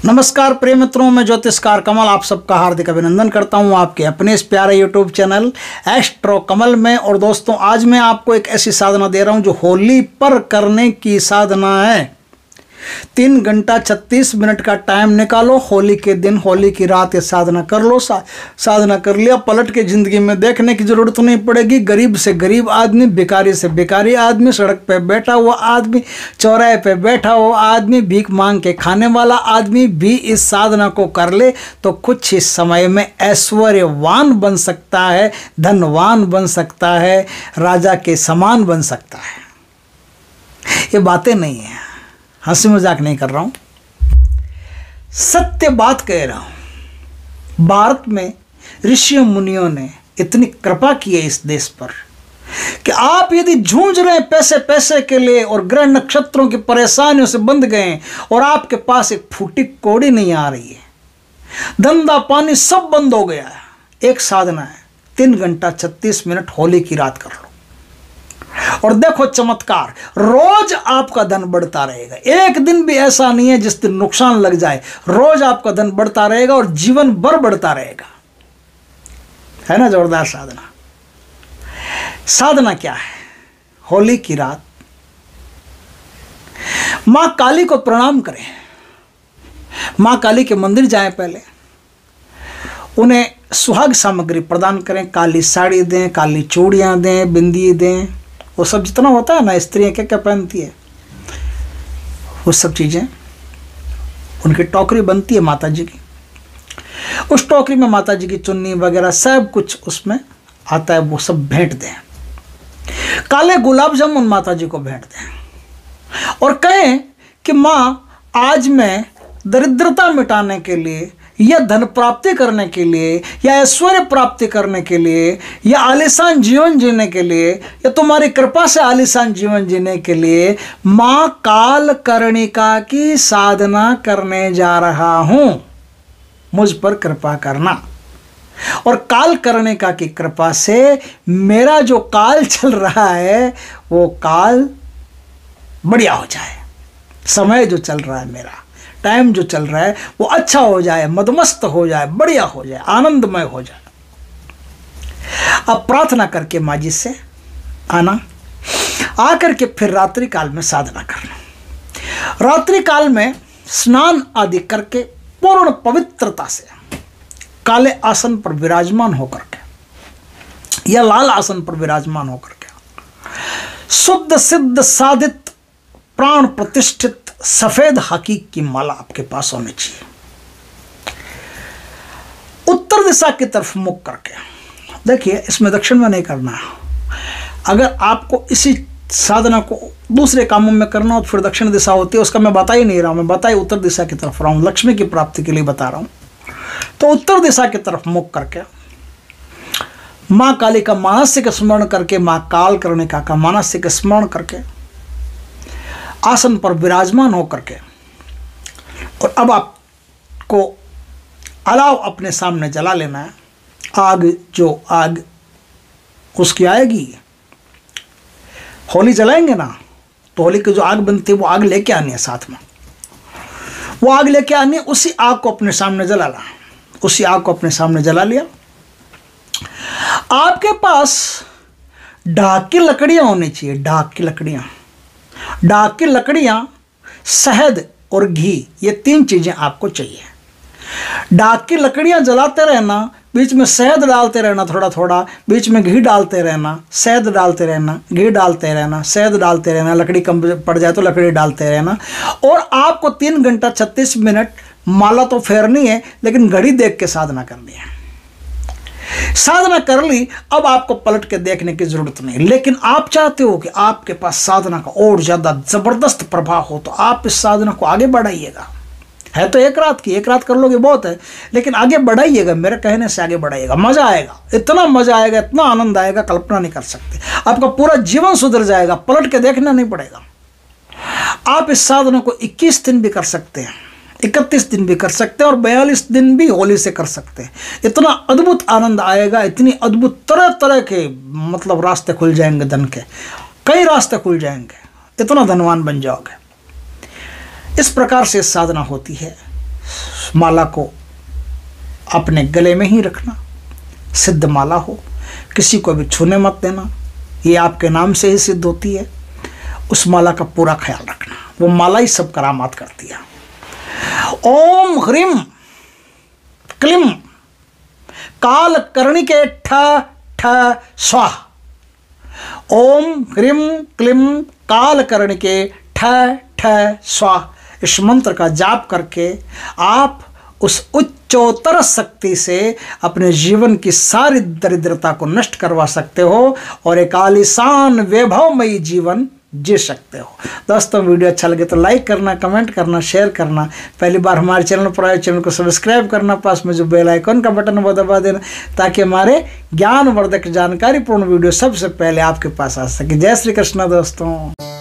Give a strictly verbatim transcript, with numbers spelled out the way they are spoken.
नमस्कार प्रिय मित्रों, मैं ज्योतिषकार कमल आप सबका हार्दिक अभिनंदन करता हूं आपके अपने इस प्यारे यूट्यूब चैनल एस्ट्रो कमल में। और दोस्तों, आज मैं आपको एक ऐसी साधना दे रहा हूं जो होली पर करने की साधना है। तीन घंटा छत्तीस मिनट का टाइम निकालो, होली के दिन, होली की रात ये साधना कर लो। सा, साधना कर लिया, पलट के ज़िंदगी में देखने की ज़रूरत नहीं पड़ेगी। गरीब से गरीब आदमी, भिखारी से भिखारी आदमी, सड़क पे बैठा हुआ आदमी, चौराहे पे बैठा हुआ आदमी, भीख मांग के खाने वाला आदमी भी इस साधना को कर ले तो कुछ ही समय में ऐश्वर्यवान बन सकता है, धनवान बन सकता है, राजा के समान बन सकता है। ये बातें नहीं है, हंसी मजाक नहीं कर रहा हूं, सत्य बात कह रहा हूं। भारत में ऋषियों मुनियों ने इतनी कृपा की है इस देश पर कि आप यदि जूझ रहे हैं पैसे पैसे के लिए और ग्रह नक्षत्रों की परेशानियों से बंध गए और आपके पास एक फूटी कौड़ी नहीं आ रही है, धंधा पानी सब बंद हो गया है, एक साधना है, तीन घंटा छत्तीस मिनट होली की रात कर लो और देखो चमत्कार। रोज आपका धन बढ़ता रहेगा, एक दिन भी ऐसा नहीं है जिस दिन नुकसान लग जाए। रोज आपका धन बढ़ता रहेगा और जीवन भर बढ़ता रहेगा। है ना जोरदार साधना। साधना क्या है? होली की रात मां काली को प्रणाम करें, मां काली के मंदिर जाएं, पहले उन्हें सुहाग सामग्री प्रदान करें, काली साड़ी दें, काली चूड़ियां दें, बिंदी दें, वो सब जितना होता है ना, स्त्रियाँ क्या क्या पहनती है वो सब चीज़ें, उनकी टोकरी बनती है माता जी की, उस टोकरी में माता जी की चुन्नी वगैरह सब कुछ उसमें आता है, वो सब भेंट दें। काले गुलाब जामुन माता जी को भेंट दें और कहें कि माँ, आज मैं दरिद्रता मिटाने के लिए या धन प्राप्ति करने के लिए या ऐश्वर्य प्राप्ति करने के लिए या आलीशान जीवन जीने के लिए या तुम्हारी कृपा से आलीशान जीवन जीने के लिए मां काल कर्णिका की साधना करने जा रहा हूं, मुझ पर कृपा करना। और काल कर्णिका की कृपा से मेरा जो काल चल रहा है वो काल बढ़िया हो जाए, समय जो चल रहा है, मेरा टाइम जो चल रहा है वो अच्छा हो जाए, मदमस्त हो जाए, बढ़िया हो जाए, आनंदमय हो जाए। अब प्रार्थना करके माँ जी से आना, आकर के फिर रात्रि काल में साधना करना। रात्रि काल में स्नान आदि करके पूर्ण पवित्रता से काले आसन पर विराजमान होकर के या लाल आसन पर विराजमान होकर के शुद्ध सिद्ध साधित प्राण प्रतिष्ठित सफेद हकीक की माला आपके पास होनी चाहिए। उत्तर दिशा की तरफ मुख करके, देखिए इसमें दक्षिण में नहीं करना है। अगर आपको इसी साधना को दूसरे कामों में करना हो तो फिर दक्षिण दिशा होती है, उसका मैं बता ही नहीं रहा हूं, मैं बता ही उत्तर दिशा की तरफ रहा हूं, लक्ष्मी की प्राप्ति के लिए बता रहा हूं। तो उत्तर दिशा की तरफ मुख करके मां काली का मानसिक स्मरण करके, मां काल कर्णिका का मानसिक स्मरण करके आसन पर विराजमान होकर के, और अब आपको अलाव अपने सामने जला लेना है। आग, जो आग उसकी आएगी, होली जलाएंगे ना, तो होली की जो आग बनती है वो आग लेके आनी है, साथ में वो आग लेके आनी है। उसी आग को अपने सामने जलाना, उसी आग को अपने सामने जला लिया। आपके पास डाक की लकड़ियां होनी चाहिए, डाक की लकड़ियां, डाक की लकड़ियां, शहद और घी, ये तीन चीजें आपको चाहिए। डाक की लकड़ियां जलाते रहना, बीच में शहद डालते रहना, थोड़ा थोड़ा बीच में घी डालते रहना, शहद डालते रहना, घी डालते रहना, शहद डालते रहना, लकड़ी कम पड़ जाए तो लकड़ी डालते रहना। और आपको तीन घंटा छत्तीस मिनट माला तो फेरनी है, लेकिन घड़ी देख के साधना करनी है। साधना कर ली, अब आपको पलट के देखने की जरूरत नहीं। लेकिन आप चाहते हो कि आपके पास साधना का और ज्यादा जबरदस्त प्रभाव हो, तो आप इस साधना को आगे बढ़ाइएगा। है तो एक रात की, एक रात कर लोगे बहुत है, लेकिन आगे बढ़ाइएगा, मेरे कहने से आगे बढ़ाइएगा। मजा आएगा, इतना मजा आएगा, इतना आनंद आएगा, कल्पना नहीं कर सकते। आपका पूरा जीवन सुधर जाएगा, पलट के देखना नहीं पड़ेगा। आप इस साधना को इक्कीस दिन भी कर सकते हैं, इकतीस दिन भी कर सकते हैं और बयालीस दिन भी होली से कर सकते हैं। इतना अद्भुत आनंद आएगा, इतनी अद्भुत तरह तरह के मतलब रास्ते खुल जाएंगे, धन के कई रास्ते खुल जाएंगे, इतना धनवान बन जाओगे। इस प्रकार से साधना होती है। माला को अपने गले में ही रखना, सिद्ध माला हो, किसी को भी छूने मत देना, ये आपके नाम से ही सिद्ध होती है। उस माला का पूरा ख्याल रखना, वो माला ही सब करामात करती है। ओम ह्रीम क्लीम काल करणी के ठ ठ स्वाहा। ओम ह्रीम क्लीम काल करणी के ठ ठ स्वाहा। इस मंत्र का जाप करके आप उस उच्चोत्तर शक्ति से अपने जीवन की सारी दरिद्रता को नष्ट करवा सकते हो और एक आलीशान वैभवमयी जीवन जी सकते हो। दोस्तों, वीडियो अच्छा लगे तो लाइक करना, कमेंट करना, शेयर करना। पहली बार हमारे चैनल पर आए, चैनल को सब्सक्राइब करना, पास में जो बेल आइकन का बटन वो दबा देना, ताकि हमारे ज्ञानवर्धक जानकारीपूर्ण वीडियो सबसे पहले आपके पास आ सके। जय श्री कृष्ण दोस्तों।